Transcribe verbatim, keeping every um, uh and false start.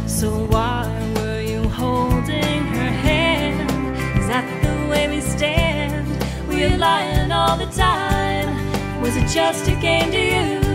So why were you holding her hand? Is that the way we stand? Were you lying all the time? Was it just a game to you?